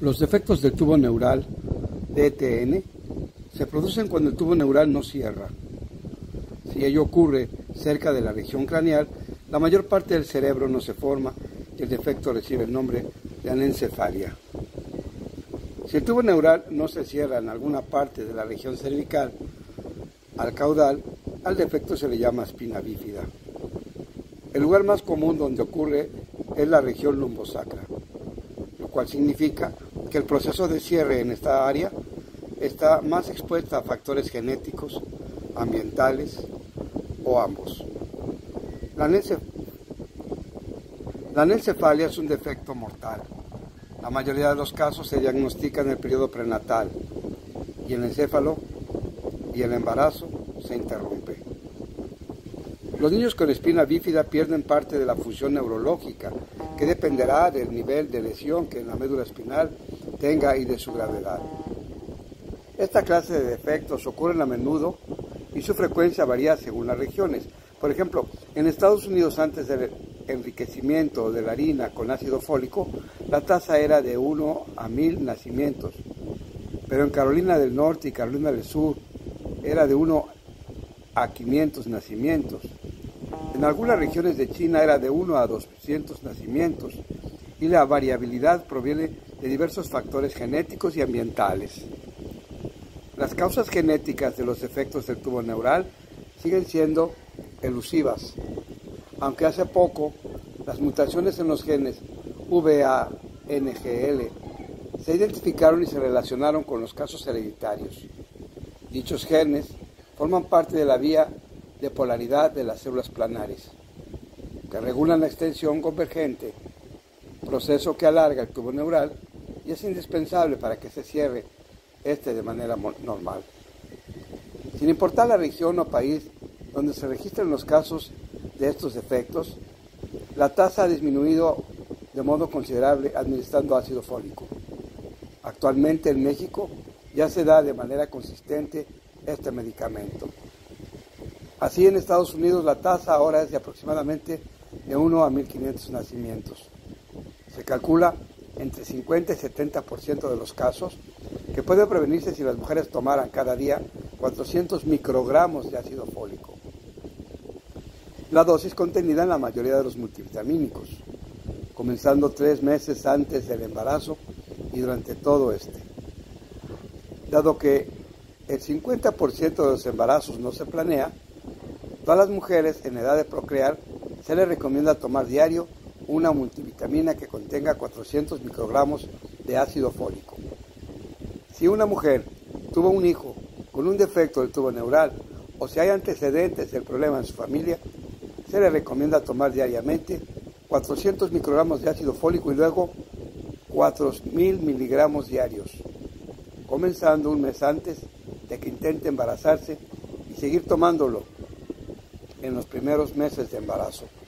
Los defectos del tubo neural, DTN, se producen cuando el tubo neural no cierra. Si ello ocurre cerca de la región craneal, la mayor parte del cerebro no se forma y el defecto recibe el nombre de anencefalia. Si el tubo neural no se cierra en alguna parte de la región cervical, al caudal, al defecto se le llama espina bífida. El lugar más común donde ocurre es la región lumbosacra, lo cual significa que el proceso de cierre en esta área está más expuesta a factores genéticos, ambientales o ambos. La anencefalia es un defecto mortal. La mayoría de los casos se diagnostica en el periodo prenatal y el encéfalo y el embarazo se interrumpe. Los niños con espina bífida pierden parte de la función neurológica, que dependerá del nivel de lesión que en la médula espinal tenga y de su gravedad. Esta clase de defectos ocurren a menudo y su frecuencia varía según las regiones. Por ejemplo, en Estados Unidos, antes del enriquecimiento de la harina con ácido fólico, la tasa era de 1 a 1000 nacimientos, pero en Carolina del Norte y Carolina del Sur era de 1 a 500 nacimientos. En algunas regiones de China era de 1 a 200 nacimientos, y la variabilidad proviene de diversos factores genéticos y ambientales. Las causas genéticas de los defectos del tubo neural siguen siendo elusivas, aunque hace poco las mutaciones en los genes VA-NGL se identificaron y se relacionaron con los casos hereditarios. Dichos genes forman parte de la vía de polaridad de las células planares, que regulan la extensión convergente, proceso que alarga el tubo neural y es indispensable para que se cierre de manera normal. Sin importar la región o país donde se registren los casos de estos defectos, la tasa ha disminuido de modo considerable administrando ácido fólico. Actualmente en México ya se da de manera consistente este medicamento. Así, en Estados Unidos la tasa ahora es de aproximadamente de 1 a 1500 nacimientos. Se calcula entre 50 y 70% de los casos, que puede prevenirse si las mujeres tomaran cada día 400 microgramos de ácido fólico, la dosis contenida en la mayoría de los multivitamínicos, comenzando 3 meses antes del embarazo y durante todo este. Dado que el 50% de los embarazos no se planea, todas las mujeres en edad de procrear se les recomienda tomar diario una multivitamina que contenga 400 microgramos de ácido fólico. Si una mujer tuvo un hijo con un defecto del tubo neural o si hay antecedentes del problema en su familia, se le recomienda tomar diariamente 400 microgramos de ácido fólico y luego 4000 miligramos diarios, comenzando un mes antes de que intente embarazarse y seguir tomándolo en los primeros meses de embarazo.